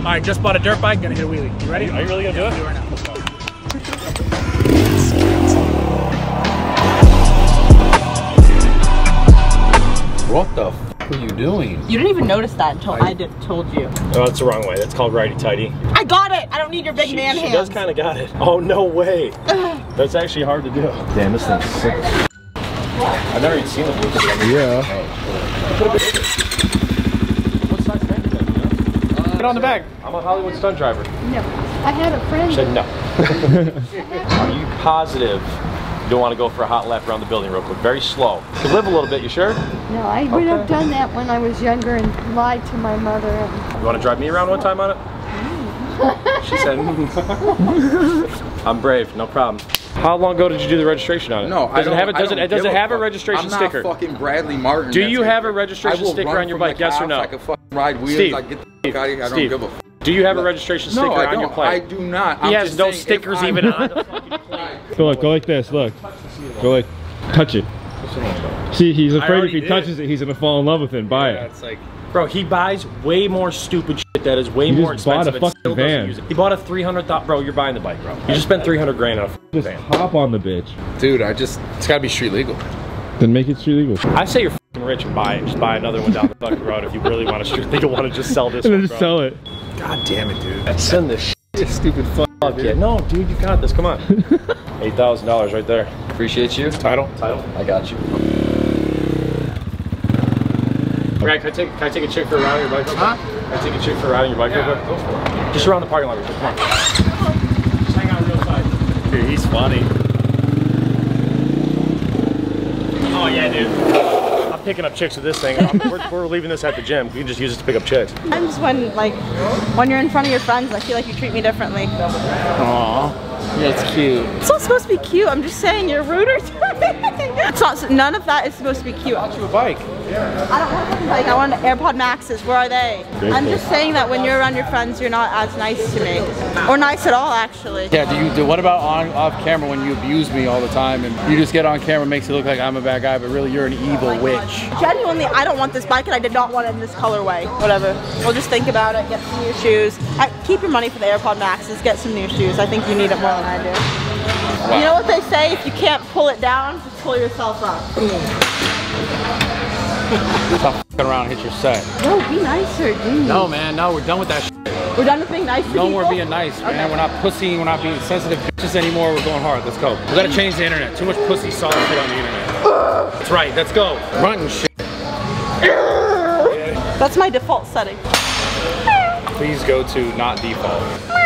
right, just bought a dirt bike, gonna hit a wheelie. You ready? Are you really gonna do it? Do it right now. Let's go. What the f are you doing? You didn't even notice that until I told you. Oh, that's the wrong way. That's called righty-tighty. I got it! I don't need your big man hands. She does kind of got it. Oh, no way. That's actually hard to do. Damn, this thing's sick. I've never even seen the blue. Yeah. What size tank is that? Get on the back. I'm a Hollywood stunt driver. No. I had a friend. Said no. Are you positive you don't want to go for a hot lap around the building real quick? Very slow. You can live a little bit, you sure? No, I would have done that when I was younger and lied to my mother. You want to drive me around one time on it? She said, I'm brave, no problem. How long ago did you do the registration on it? No, does it have a registration sticker? I'm not fucking Bradley Martin. Do you have a registration sticker on your bike? Yes or no? I can fucking ride wheels. Steve, I get the fuck out of here. I don't give a fuck. Do you have a registration sticker on your plate? I do not. He has no stickers even on the fucking plate. Look, go like this, look. Go like, touch it. See, he's afraid if he touches it, he's gonna fall in love with it and buy it. It's like, bro, he buys way more stupid shit that is way more expensive. He just bought a fucking van. He bought a 300,000, bro, you're buying the bike, bro. You just spent 300 grand on a Just van. hop on the bitch. Dude, it's gotta be street legal. Then make it street legal. I say you're fucking rich and buy it. Just buy another one down the fucking road if you really want to street legal, want to just sell this And one, then just bro. sell it. God damn it, dude. Send this shit. Stupid fuck. Yeah, no, dude, you got this. Come on. $8,000 right there. Appreciate you. Title. I got you. Brad, can I take a chick for a ride on your bike real quick? Huh? Can I take a chick for a ride on your bike real quick? Go for it. Just around the parking lot real quick. Come on. Just hang out real side. Dude, he's funny. Oh yeah, dude. I'm picking up chicks with this thing. We're leaving this at the gym. We can just use it to pick up chicks. Sometimes when you're in front of your friends, I feel like you treat me differently. Aww, that's cute. It's not supposed to be cute. I'm just saying you're ruder to me. It's not. None of that is supposed to be cute. I want you a bike. I don't want a bike. I want AirPod Maxes. Where are they? I'm just saying that when you're around your friends, you're not as nice to me, or nice at all, actually. Yeah, what about off camera when you abuse me all the time and you just get on camera, makes it look like I'm a bad guy, but really you're an evil witch. Genuinely, I don't want this bike, and I did not want it in this colorway. Whatever. We'll just think about it. Get some new shoes. Keep your money for the AirPod Maxes. Get some new shoes. I think you need it more than I do. Wow. You know what they say? If you can't pull it down, just pull yourself up. Stop f***ing around and hit your set. No, be nicer, dude. No, man, no, we're done with that shit. We're done with being nice to No people? more being nice, man. Okay. We're not pussy, we're not being sensitive bitches anymore. We're going hard. Let's go. We gotta change the internet. Too much pussy solid shit on the internet. That's right, let's go. Run and shit. That's my default setting. Please go to not default.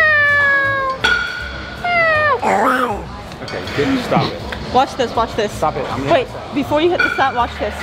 Okay, good. Stop it. Watch this, watch this. Stop it. Wait, before you hit the set, watch this.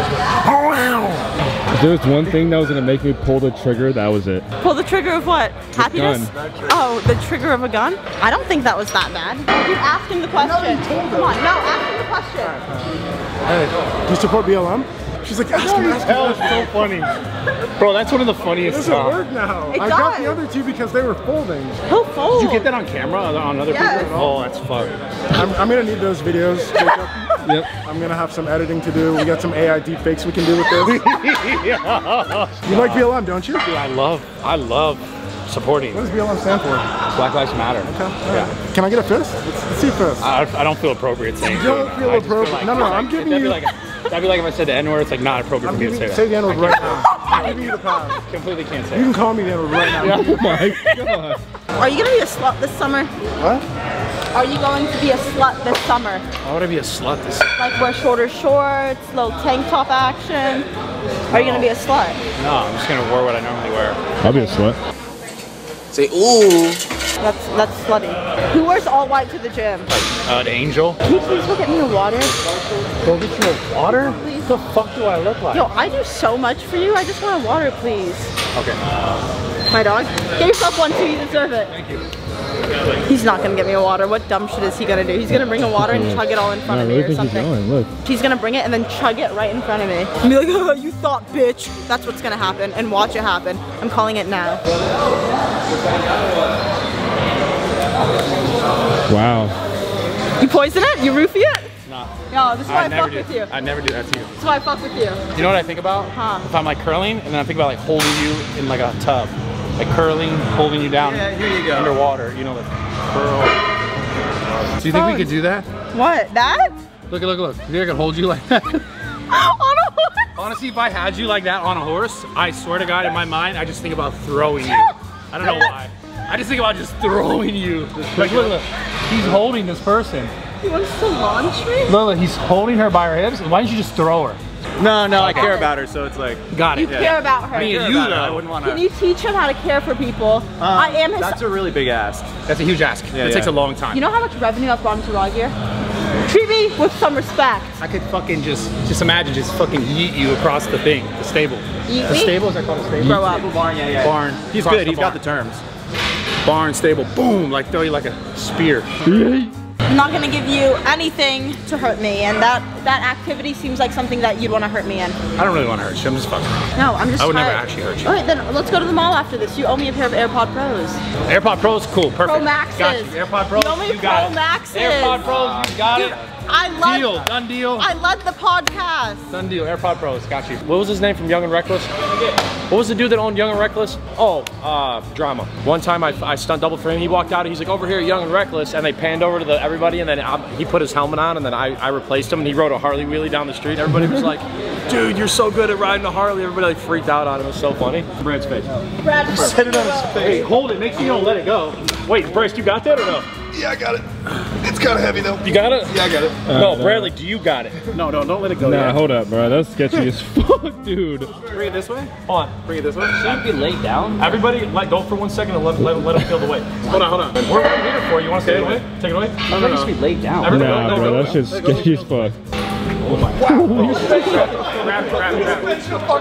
If there was one thing that was gonna make me pull the trigger, that was it. Pull the trigger of what? Happiness? gun. Oh, the trigger of a gun? I don't think that was that bad. Keep asking the question. Come on, no, ask him the question. Hey, do you support BLM? She's like, ask him. Hell, it's so funny. Bro, that's one of the It funniest doesn't stuff. work now. It I got does. the other two because they were folding. Who fold? Did you get that on camera on other Yes. people? Oh, that's fucked. I'm gonna need those videos, Jacob. Yep. I'm gonna have some editing to do. We got some AI deepfakes we can do with this. You like BLM, don't you? Dude, I love supporting. What does BLM stand for? Black Lives Matter. Yeah. Can I get a fist? Let's see a fist. I don't feel appropriate saying You don't it. feel I just appropriate. No, I'm giving that'd you- That'd be like if I said the N-word, it's like not appropriate I'm for me to giving say you, that. say the N-word right now. I'm giving you the pass. Completely can't say You it. can call me the N-word right now. Oh my god. Are you gonna be a slut this summer? What? Are you going to be a slut this summer? Why would I be a slut this? Like wear shorter shorts, little tank top action? Are you gonna be a slut? No, I'm just gonna wear what I normally wear. I'll be a slut. Say, ooh. That's slutty. Who wears all white to the gym? An angel? Can you please go get me a water? Go get you a water? What the fuck do I look like? Yo, I do so much for you. I just want a water, please. Okay. My dog? Get yourself one too, you deserve it. Thank you. He's not gonna get me a water. What dumb shit is he gonna do? He's gonna bring a water and chug it all in front I of me really or think he's something. going, look. He's gonna bring it and then chug it right in front of me. And be like, oh, you thought, bitch. That's what's gonna happen. And watch it happen. I'm calling it now. Wow. You poison it? You roofie it? Nah. No, this is why I never fuck do. with you. I never do that to you. This is why I fuck with you. You know what I think about? Huh. If I'm like curling and then I think about like holding you in like a tub. like curling, holding you down. Yeah, here you go. Underwater, you know, like curl. Do you think we could do that? What? That? Look, look, look. You think I could hold you like that? On a horse? Honestly, if I had you like that on a horse, I swear to God, in my mind, I just think about throwing you. I don't know why. I just think about just throwing you. Like, look, look. He's holding this person. He wants to launch me? Look, look, he's holding her by her hips. Why don't you just throw her? No, I care about her, so it's like. Got it. You care about her. Me and you, though. I wouldn't want to. Can you teach him how to care for people? I am his. That's a really big ask. That's a huge ask. It takes a long time. You know how much revenue I've brought into Raw Gear? Treat me with some respect. I could fucking just imagine just fucking yeet you across the thing, the stable. Yeet The me? stable, is that called a stable? Grow up. Barn, yeah. Barn. He's Across good. He's got the barn. terms. Barn, stable, boom, like throw you like a spear. I'm not gonna give you anything to hurt me, and that activity seems like something that you'd want to hurt me in. I don't really want to hurt you. I'm just fucking. No, I'm just. I would never tired. actually hurt you. All right, then let's go to the mall after this. You owe me a pair of AirPod Pros. AirPod Pros, cool, perfect. Pro Maxes. Got you. AirPod Pros, You owe me you got Pro it. Maxes. AirPod Pros, you got Dude, it. I love. Deal, done deal. I love the podcast. Done deal. AirPod Pros, got you. What was his name from Young and Reckless? What was the dude that owned Young and Reckless? Oh, Drama. One time I stunt double for him. He walked out and he's like, over here, Young and Reckless, and they panned over to everybody, and then he put his helmet on, and then I replaced him, and he rode a Harley wheelie down the street. Everybody was like, dude, you're so good at riding a Harley. Everybody like freaked out on him. It was so funny. Brad's face. Brad, Set it on his face. Hey, hold it. Make sure you don't let it go. Wait, Bryce, you got that or no? Yeah, I got it. It's kind of heavy though. You got it? Yeah, I got it. No, Bradley, do you got it? No, don't let it go. Nah, hold up, bro. That's sketchy as fuck, dude. Bring it this way. Hold on. Bring it this way. Should be laid down. Everybody, let go for 1 second and let him feel the weight. Hold on. We're here for you. You want to take it away? Take it away? No. It should be laid down. Everybody, Nah, let it bro, go. that shit's sketchy as fuck. Grab it.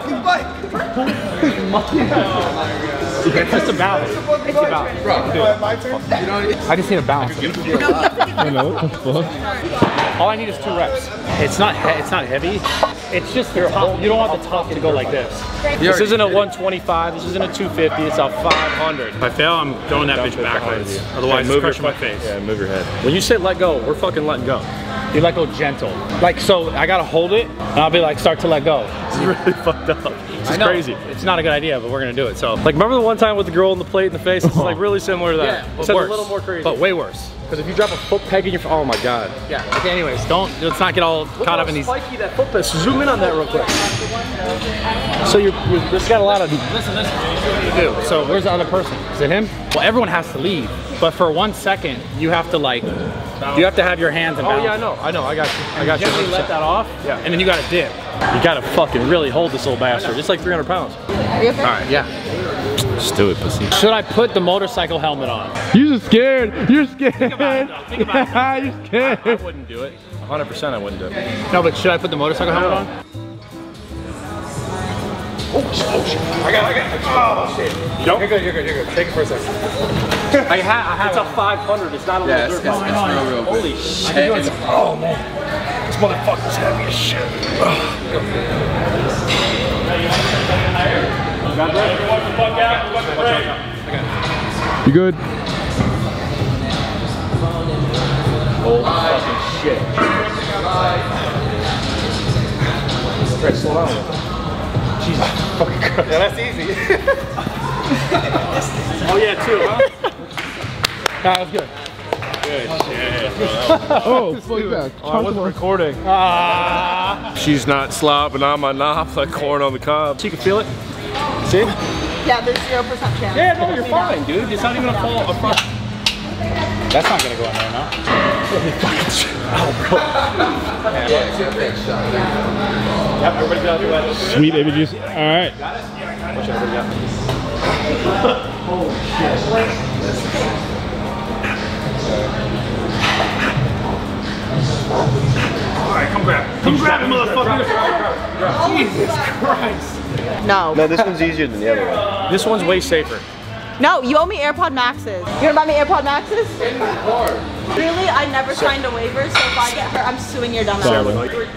It's just a balance. It's a balance. My turn? I just need a balance. I know, what the fuck? All I need is 2 reps. It's not heavy. It's just the top. You don't want the top to go like this. This isn't a 125. This isn't a 250. It's a 500. If I fail, I'm throwing that bitch backwards. Otherwise, it's crushing my face. Yeah, move your head. When you say let go, we're fucking letting go. You let go gentle. Like, so I gotta hold it, and I'll be like, start to let go. This is really fucked up. This is crazy. It's not a good idea, but we're gonna do it. So, Like, remember the one time with the girl in the plate in the face? It's like really similar to that. yeah, but Except worse. a little more crazy. But way worse. Because if you drop a foot peg in your, oh my god. Yeah. Okay. Anyways, let's not get all caught up in these. Spiky that foot peg. Zoom in on that real quick. So this got a lot of. Listen. Do. So where's the other person? Is it him? Well, everyone has to leave, but for 1 second, you have to like, you have to have your hands in Oh balance. yeah, I know. I got you. Gently let that off. Yeah. And then you gotta dip. You gotta fucking really hold this little bastard. It's like 300 pounds. Are you okay? All right. Yeah. Just do it, pussy. Should I put the motorcycle helmet on? You're scared. You're scared. Think about it, though. Think about it, You're scared. I wouldn't do it. 100% I wouldn't do it. No, but should I put the motorcycle helmet on? I got it. Oh shit. You're good. Take it for a second. I have It's a 500. It's not a little dirt bike. real good. Holy shit. Oh man. This motherfucker's heavy as shit. You good? Holy fucking shit. Right, slow down. Jesus fucking Christ. Yeah, that's easy. Oh yeah, two, huh? That was good. Oh, fuck that. I wasn't recording. She's not slopping on my knob like corn on the cob. She can feel it. See? Yeah, there's 0% chance. Yeah, no, you're fine, dude. It's not even a fall. That's not gonna go in there, no? Yep, everybody got it. Sweet baby juice. All right. Watch everybody got it. Alright, come grab it, motherfucker. Jesus Christ. No. No, this one's easier than the other one. This one's way safer. No, you owe me AirPod Maxes. You gonna buy me AirPod Maxes? Really? I never signed a waiver, so if I get hurt, I'm suing your dumb ass.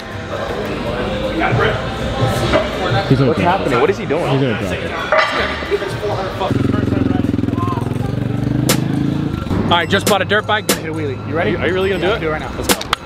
He's gonna What's happening? What is he doing? He's gonna drop it. All right, just bought a dirt bike. Gonna hit a wheelie. You ready? Are you really gonna do it? Do it right now. Let's go.